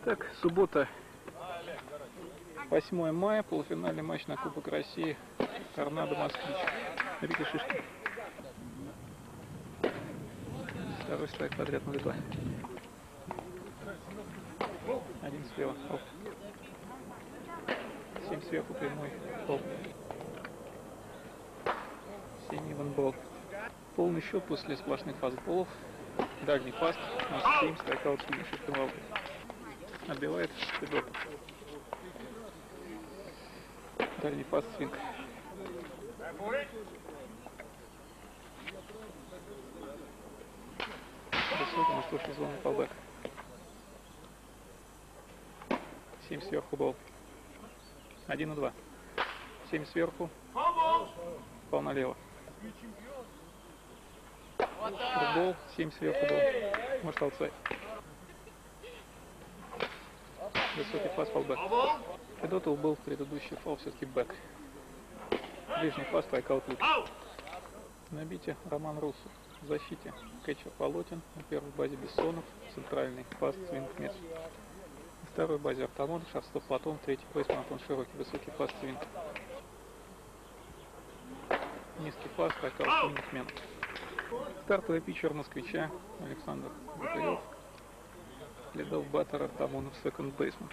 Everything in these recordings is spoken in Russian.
Итак, суббота, 8 мая, полуфинальный матч на Кубок России Торнадо Москвич. Рики Шишкин. Второй страйк подряд 0-2. Один слева. Оп. 7 сверху прямой. Оп. 7 ивенбол. Полный счет после сплошных фастболов. Дальний фаст. 7 страйкаут с Шишкин. Отбивает Федотов. Дальний фаст свинг. Высокий на 106 зоны фалбэк. 7 сверху бол. 1-2. 7 сверху. Пал налево. Футбол. 7 сверху бол. Может аутсайд. Высокий фаст фалбэк. Федотов был предыдущий фал все-таки бэк. Ближний фаст страйкаут лук. Набитие Роман Русу. В защите кетчер Полотин. На первой базе Бессонов. Центральный фаст свинг Мец. На второй базе Артамон. Шарстоп Платон. Третий бейсмен Антон Широкий. Высокий фаст свинг. Низкий фаст страйкаут свинг Мен. Стартовый питчер Москвича Александр Бутырев. Лидов баттер Артамонов секонд бейсмен.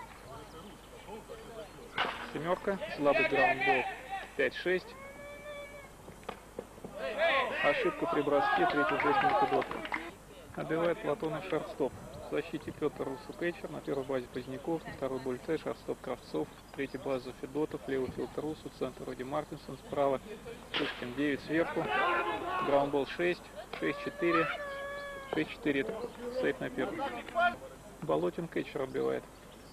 Семерка. Слабый граундбол 5-6. Ошибка при броске. Третий бейсмен Федотов. Отбивает Платонов шарстоп. В защите Петр Русу кетчер. На первой базе Поздняков. На второй Больце. Шарстоп Кравцов. Третья база Федотов. Левый филд Русу. Центр Роди Мартинсон. Справа Шишкин 9 сверху. Граундбол 6. 6-4. 6-4. Сейф на первый. Болотин кетчер отбивает.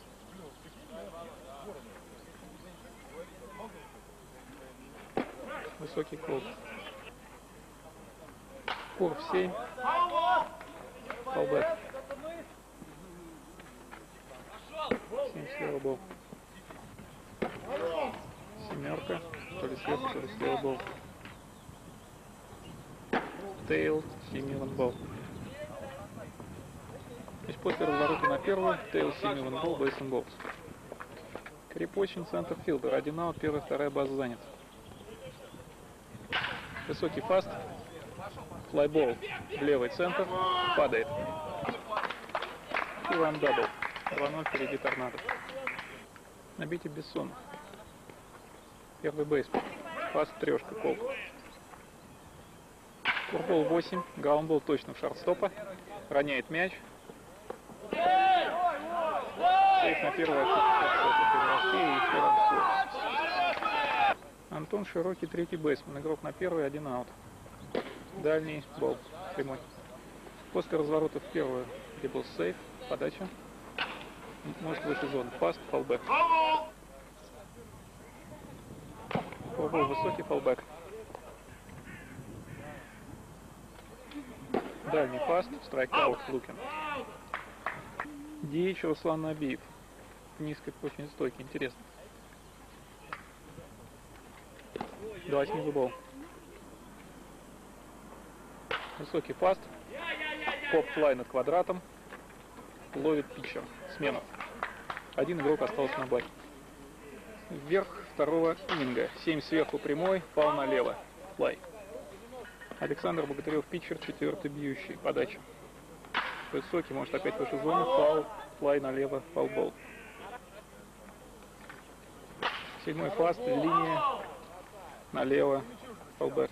Высокий кол. Курв 7. Фалбэк. 7 слева был. Семерка. То ли сверху, то ли слева был. Тейл. 7 ивенбол. То есть после разворота на первую, Тейл 7 ивенбол, бейсен бокс. Крепочин, центр филдер. 1 аут, первая, вторая база занята. Высокий фаст. Флайбол в левый центр. Падает. И ван дабл. 2-0 впереди Торнадо. Набитие Бессонов. Первый бейсмен. Фаст трешка. Кол. Курбол 8. Граундбол точно в шарстопа. Роняет мяч. Сейф на первой Антон Широкий, третий бейсмен. Игрок на первый, 1 аут. Дальний бол. Прямой. После разворота в первую, где был сейф, подача. Может выше зоны. Фаст, фалбэк. Курбол высокий, фалбэк. Дальний фаст, страйкаут, Лукин. DH Руслан Набиев. Низкий, очень стойкий, интересно. 2 снизу бол. Высокий фаст. Поп-флай над квадратом. Ловит питчер. Смена. Один игрок остался на базе. Вверх второго иннинга. 7 сверху прямой, пал налево. Флай. Александр Богатырев питчер, четвертый бьющий. Подача. Высокий, может опять выше зоны. Фаул, флай налево, фаулбол. 7 фаст, линия налево, фаулбэк.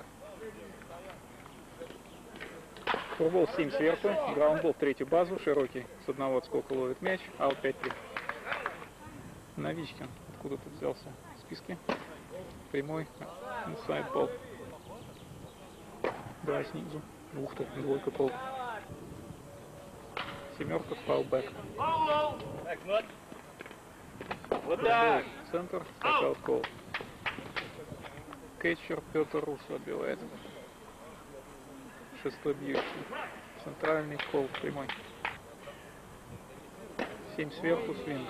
Фурбол 7 сверху, граундбол в третью базу, Широкий с одного отскока ловит мяч, аут 5-3. Новичкин откуда-то взялся в списке. Прямой, инсайд бол. 2 снизу, ух ты, двойка пол. Семерка, фаулбэк. Центр, страйкаут кол. Кетчер Петр Русу отбивает. 6-й бьющий. Центральный кол, прямой. 7 сверху, свинг.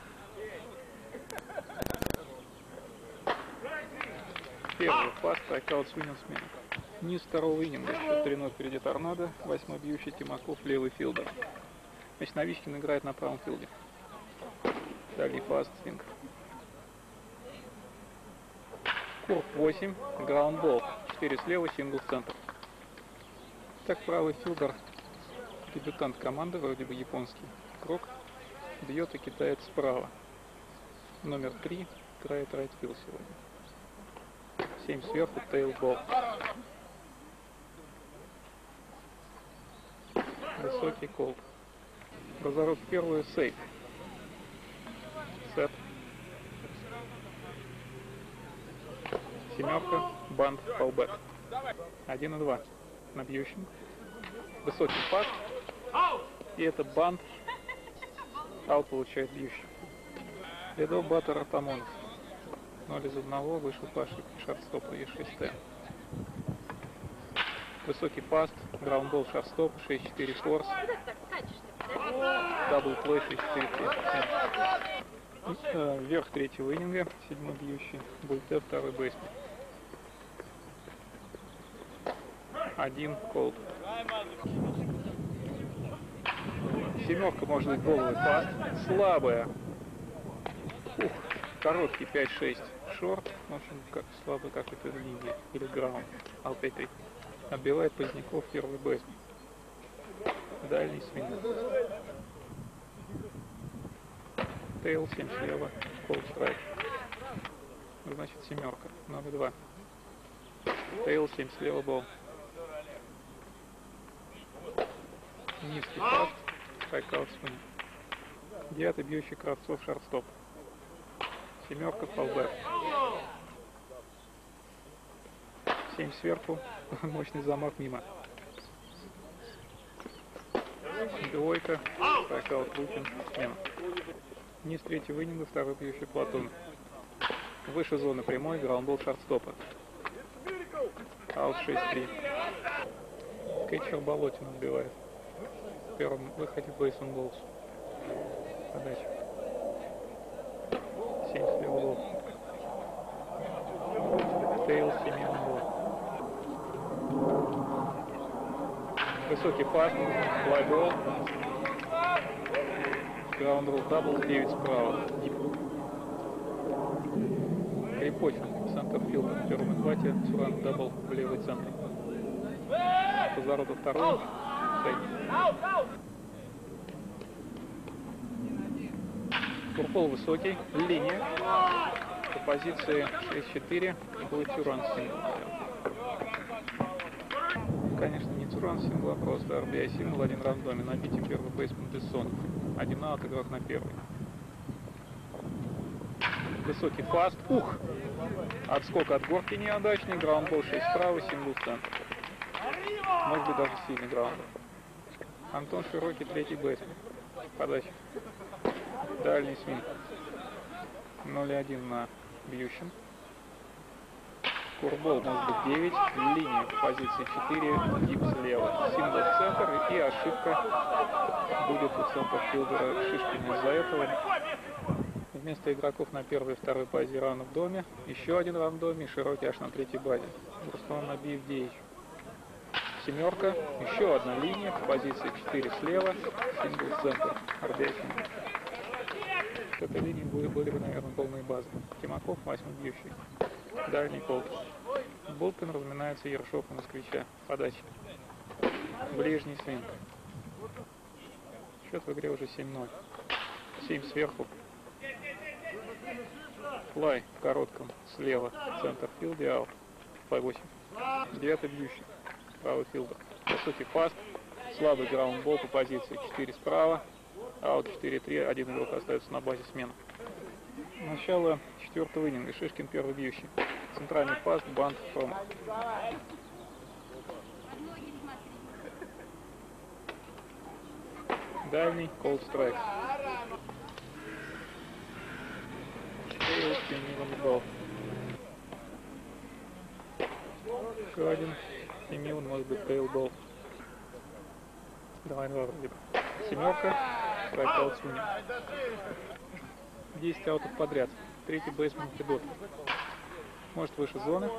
Первый фаст, страйкаут, свинг, смена. Низ второго иннинга. Счет 3-0 впереди Торнадо. 8-й бьющий Тимаков, левый филдер. Значит, Новичкин играет на правом филде. Дальний фаст свинг. Курс 8, граундбол. 4 слева, сингл центр. Так, правый филдер, дебютант команды, вроде бы японский игрок, бьет и кидает справа. Номер 3 играет райтфилд сегодня. 7 сверху, тейлбол. Высокий колд. Разворот в первую, сейф. Сет. Семерка, банд, фалбэк. 1 и 2 на бьющем. Высокий пас. И это банд. Аут получает бьющий. Ледов баттер Артамонов. 0 из 1, вышел по ошибке шартстопа Е6Т. Высокий паст, граундбол шартстоп, 6-4 форс. Дабл плей 6-4. Вверх третьего иннинга, 7 бьющий. Бульте, 2 бейсмен. 1 колд. Семерка может быть головой паст. Слабая. Короткий 5-6 шорт. В общем, как слабый какой-то линии. Или граунд. Ал-5-3. Отбивает Поздняков, первый бейсмен. Дальний свинг. Тейл 7 слева. Колд страйк. Значит, семерка. Номер 2. Тейл 7 слева, бол. Низкий паст. Страйкаут свинг. 9 бьющий Кравцов, шартстоп. Семерка, фалбэк. 7 сверху. Мощный замах мимо. Двойка. Страйкаут Лукин. Смена. Низ третьего иннинга, второй бьющий Платон. Выше зоны прямой, граундбол шартстопа. Аут 6-3. Кетчер Болотин отбивает. В первом выходе бейсон болс. Подача. 7 слева бол. Тейл 7 бол. Высокий пас. Флайбол. Граундбол дабл, 9 справа. Дип. Крепохин, центр филда. В первом эквате. Суран дабл в левый центр. Позарота второй. Курпол высокий, линия, по позиции 6-4 будет Тюран сингл. Конечно, не Тюран сингл, а просто RBI сингл, 1 рандоме, набитие первый бейсмен Бессонов. 1 аут, игрок на первый. Высокий фаст, отскок от горки неудачный, граундбол 6 справа, сингл центр. Может быть даже сильный граунд. Антон Широкий, третий бейсмен. Подача. Дальний свинг. 0-1 на бьющем. Курбол может быть 9. Линия в позиции 4. Дип слева. Сингл в центр. И ошибка будет у центрфилдера Шишкина из-за этого. Вместо игроков на первой и второй базе раунд в доме. Еще один раунд в доме. И Широкий аж на третьей базе. Руслан Набиев 9. Семерка. Еще одна линия в позиции 4 слева. Сингл центр. RBI сингл. С этой линии были бы, наверное, полные базы. Тимаков, 8 бьющий. Дальний колд. Булпин разминается Ершов и Москвича. Подача. Ближний свинг. Счет в игре уже 7-0. 7 сверху. Флай в коротком слева. Центр филде, аут. Флай 8. 9 бьющий. Правый филдер. Высокий фаст. Слабый граундбол по позиции 4 справа. Аут 4-3, один игрок остается на базе смены. Начало 4-го иннинга. Шишкин первый бьющий. Центральный паст, банд, фром. Дальний, колд страйк. Еще один. Семилон, может быть, тейлбол. 2-2 вроде бы. Семерка. Страйкаут свинг. 10 аутов подряд. Третий бейсмен Федот. Может выше зоны.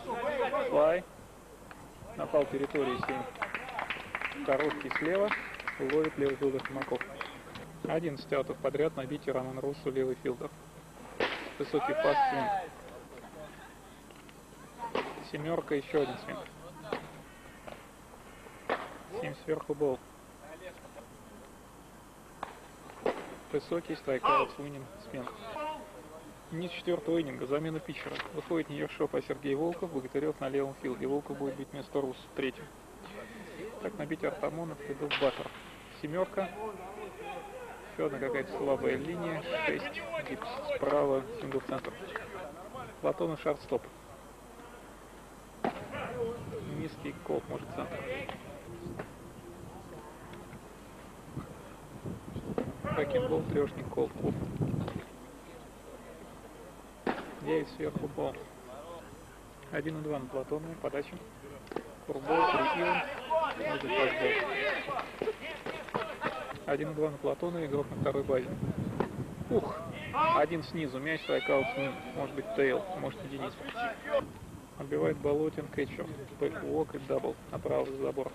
Флай. Напал территории 7. Короткий слева. Ловит левый филдер Тимаков. 11 аутов подряд на бите Роман Руссу, левый филдер. Высокий пас, свинг. Семерка, еще один свинг. 7 сверху, бол. Высокий страйкаут, свининг, свинг. Низ 4-го иннинга, замена питчера. Выходит Нью-Йорк по Сергей Волков, Богатырев на левом филде. Волков будет бить вместо Руссу в третьем. Так, на бите Артамонов идут баттер. Семерка. Еще одна какая-то слабая линия. 6. Гипс справа, сингл в центр. Платонов шорт-стоп. Низкий колд, может, центр. Ракетбол, трешник, колд, клуб. 9 сверху, бол. 1-2 на Платонове, подача. Курбол, 3 ивен. 1-2 на Платонове, игрок на второй базе. Ух! Один снизу, мяч, страйкаут, может быть Тейл, может и Денис. Отбивает Болотин, кетчер. Бэк-вок и дабл. Направо за забор.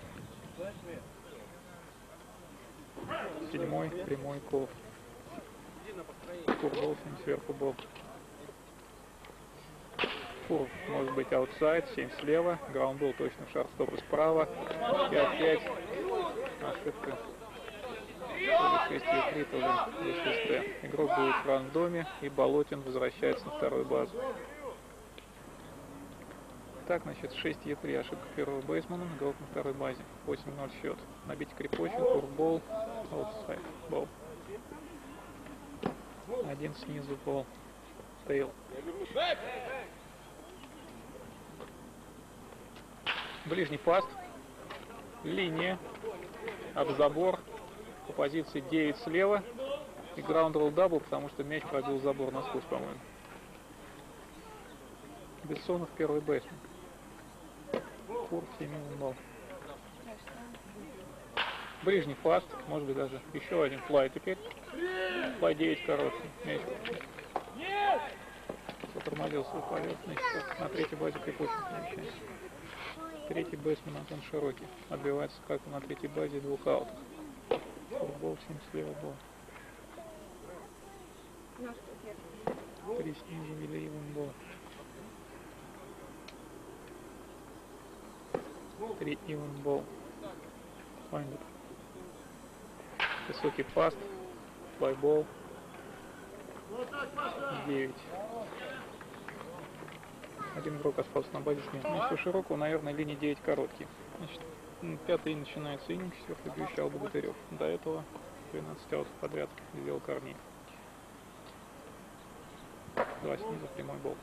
7-й, прямой, кол. Курбол, 7 сверху, бол. Фур, может быть аутсайд, 7 слева. Граундбол точно, шарт-стоп справа. 5-5. Ошибка. То ли 6-3, то ли 6-Т. Игрок будет в рандоме, и Болотин возвращается на вторую базу. Так, значит, 6-3, ошибка первого бейсмена, игрок на второй базе. 8-0 счет. Набить крепочек, курбол, аутсайд, бол. 1 снизу, бол. Тейл. Ближний паст. Линия. Об забор. По позиции 9 слева. И граунд-ролл дабл, потому что мяч пробил забор насквозь, по-моему. Бессонов первый бейсмен. Фур, 7 бол. Ближний фаст. Может быть даже еще один флай теперь. Флай 9 короткий. Мяч. Затормозил свой полет. Значит, на третьей базе крепочный помещается. Третий бейсмен Антон Широкий. Отбивается как на третьей базе 2 аутов. Футбол, 7 слева, бол. 3 снизу, Вилиевым, бол. 3 ивен, бол. Файндер. Высокий паст. Флайбол. 9. Один игрок остался на базе снег. Значит, у Широкого, наверное, линии 9 короткий. Значит, 5-й начинается иннинг, 4-й обещал Богатырев. До этого 12 аутов подряд сделал Корнеев. 2 снизу, прямой бол.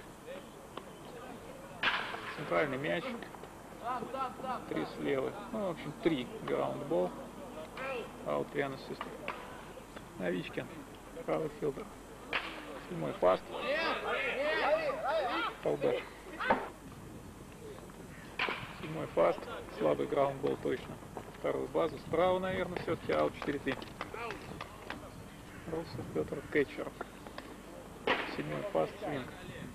Центральный мяч. 3 слева. Ну, в общем, 3 граундбол. Аут, 3 ассиста. Новичкин. Правый филдер. 7-й паст. Фолбэк. 7-й фаст. Слабый граундбол точно. Вторую базу. Справа, наверное, все-таки аут 4-3. Руссов Петр, кетчер. 7-й фаст, свинг.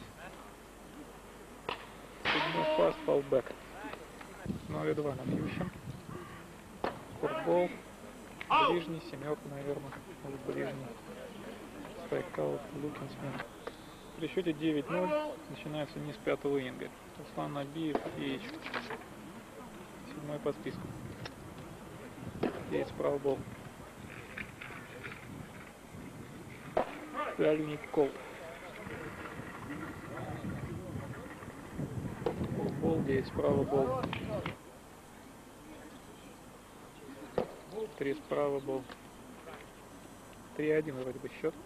7-й фаст, фолбэк. 0-2 на бьющем. Курбол. Ближний, семерка, наверное. Может, ближний. Страйкаут, Лукин, смен. При счете 9-0 начинается низ 5-го иннинга. Руслан Набиев и 7-й по списку. 9 справа, бол. Дальний кол. Бол, 9 справа, бол. 3 справа, бол. 3-1 вроде бы счет.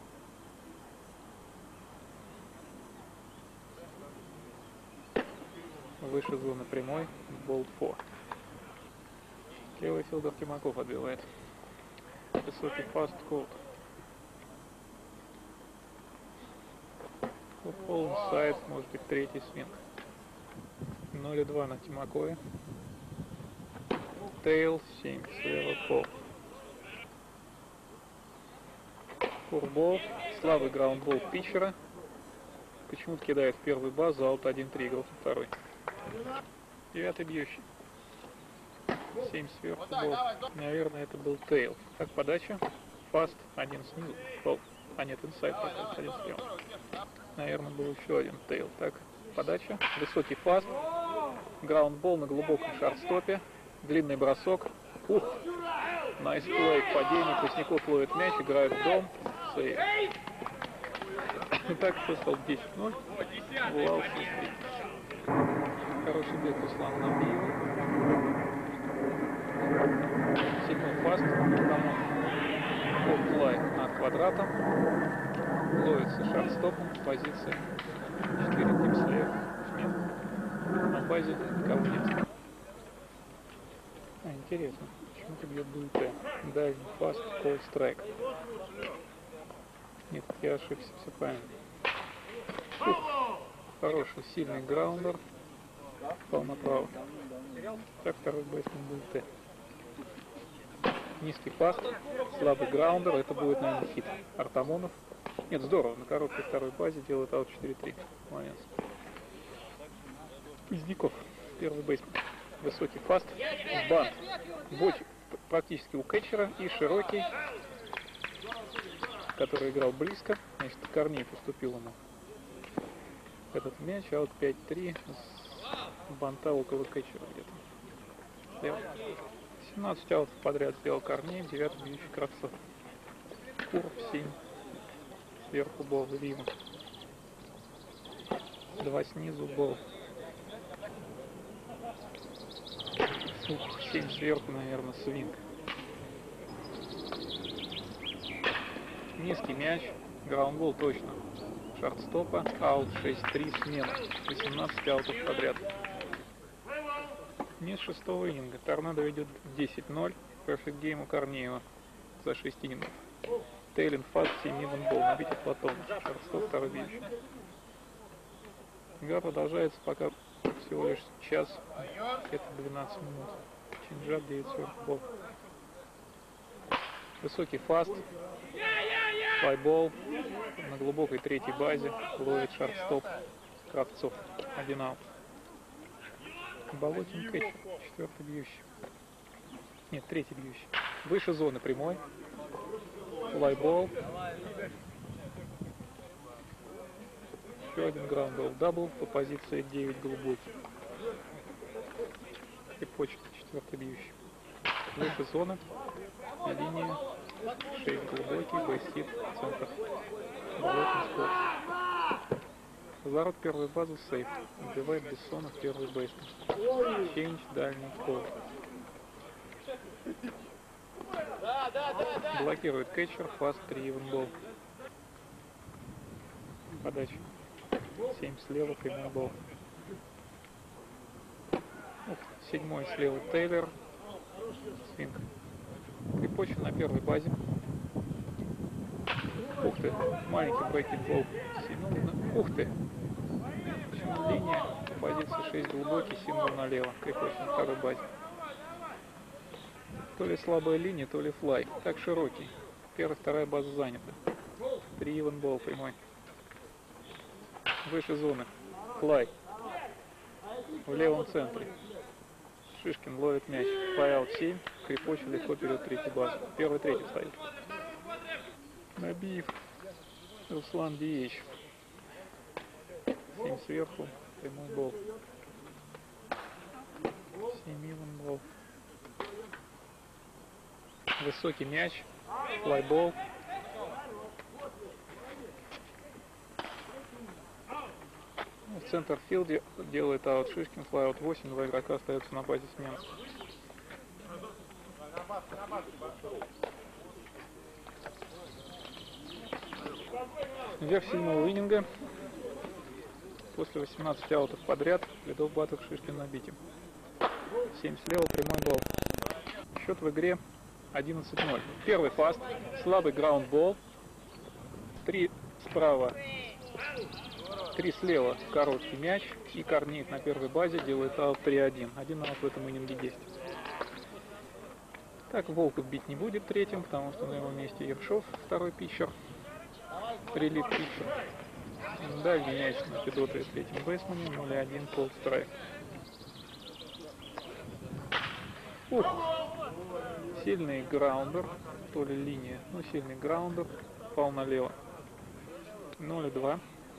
Выше зоны прямой, болт 4. Левый филдер Тимаков отбивает. Высокий фаст, колд. Фул сайд, может быть, третий свинг. 0-2 на Тимакове. Тейл, 7 слева, пол. Курбол, слабый граундбол питчера. Почему-то кидает в первую базу, аут 1-3, играл со второй. 9-й бьющий. 7 сверху был. Наверное, это был тейл. Так, подача. Фаст, один снизу. Бол. А нет, инсайд, один слева. Наверное, был еще один тейл. Так, подача. Высокий фаст. Граундбол на глубоком шарт-стопе. Длинный бросок. Ух! Найс плей, падение. Поздняков ловит мяч, играет в дом. Сейв. Итак, все стал 10-0. Вау, хороший бег Руслан Набиева. Седьмой фаст. Оффлай над квадратом. Ловится шарт-стопом. Позиция 4 тип слева. Нет. На базе никого нет. Интересно. Почему-то бьет БУТ. Дальний фаст, колл страйк. Нет, я ошибся, все правильно. Ух, хороший, сильный граундер. Пал направо. Так, второй бейсмен БУТ. Низкий фаст, слабый граундер. Это будет, наверное, хит. Артамонов. Нет, здорово. На короткой второй базе делает аут 4-3. Молодец. Поздняков. Первый бейсмен. Высокий фаст. Бант. Бочек практически у кетчера. И широкий, который играл близко. Значит, Корней поступил ему этот мяч. Аут 5-3. С банта около кетчера где-то. 17 аутов подряд сделал Корней. 9 бьющий Кравцов. Куров 7. Сверху бол Рима. 2 снизу бол. 7 сверху, наверное, свинг. Низкий мяч. Граундбол точно. Шарт-стопа. Аут 6-3 смена. 18 аутов подряд. Низ 6-го ининга. Торнадо ведет 10-0. Перфект гейм у Корнеева за 6 инингов. Тейлин фаст 7 ининг бол. Набитие Платона. Шарт-стоп, второй бьющий. Игра продолжается пока всего лишь час. Это 12 минут. Чинджаб 9 сверху бол. Высокий фаст. Флайбол. На глубокой третьей базе. Ловит шарт-стоп. Кравцов. 1 аут. Болотин кетчер. 4-й бьющий. Нет, 3-й бьющий. Выше зоны прямой. Флайбол. Еще один граундбол дабл по позиции 9 глубокий. И почта 4-й бьющий. Выше зоны. Линия. 6 глубокий. Бейсхит. Центр. Болотин скор. Заворот первую базу сейф. Убивает Бессонов первый бейсмен. Чейндж дальний кол. Блокирует кетчер. Фаст 3 ивенбол. Подача. 7 слева, прямой бол. 7 слева Тейлор. Свинг. Крипочен на первой базе. Ух ты, маленький брейкинг бол. Ух ты. Линия. Позиция 6 глубокий, символ налево. Крипочен на второй базе. То ли слабая линия, то ли флай. Так широкий. Первая, вторая база занята. 3 ивенбол прямой. Выше зоны. Флай. В левом центре. Шишкин ловит мяч. Флай-аут 7. Крипочи легко вперед третью базу. Первый, третий стоит. Набиев. Руслан Диевич. 7 сверху. Прямой бол. 7 ивен бол. Высокий мяч. Флайбол. В центрфилде делает аут Шишкин, флайаут 8, 2 игрока остаются на базе смены. Вверх 7-го иннинга. После 18 аутов подряд лидов батов Шишкин набитим. 7 слева, прямой бол. Счет в игре 11-0. Первый фаст, слабый граундбол. 3 справа. 3 слева, короткий мяч, и Корнеев на первой базе делает аут 3-1. 1 аут в этом иннинге есть. Так, Волков бить не будет третьим, потому что на его месте Ершов, второй питчер. Релив питчер. Дальний мяч на Федотове третьим бейсмене, 0-1, колл страйк. Ух! Сильный граундер, то ли линия, ну сильный граундер, пал налево. 0-2.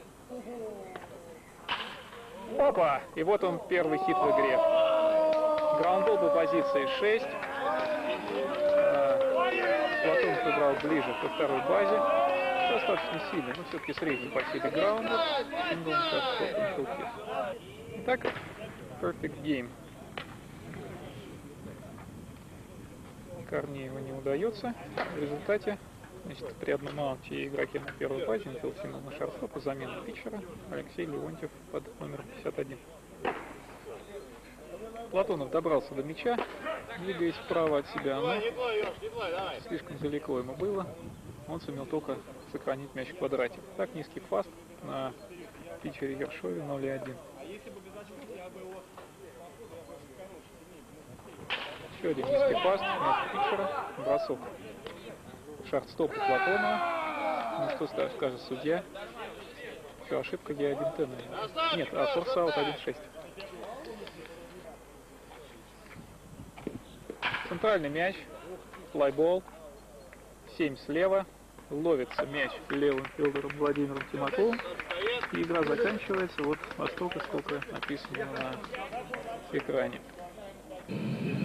Опа! И вот он, первый хит в игре. Граундбол по позиции 6. Платон прибрал ближе ко второй базе. Достаточно сильный, но все-таки средний по силе граундер. Сингл, шарп-стоп, хит. Итак, perfect game. Корнееву не удается. В результате, значит, при одном ауте игроке на первой базе Михаил Симон на шарфстоп, замена питчера Алексей Леонтьев под номером 51. Платонов добрался до мяча, двигаясь вправо от себя, но слишком далеко ему было. Он сумел только сохранить мяч в квадрате. Так, низкий фаст на питчере Ершове 0-1. Еще один низкий фаст вместо питчера, бросок. Шарт-стоп у Платонова. Ну что скажет судья? Все, ошибка Е1Т. Нет, форс-аут 1-6. Центральный мяч, флайбол, 7 слева, ловится мяч левым филдером Владимиром Тимаковым, и игра заканчивается вот настолько, сколько написано на экране.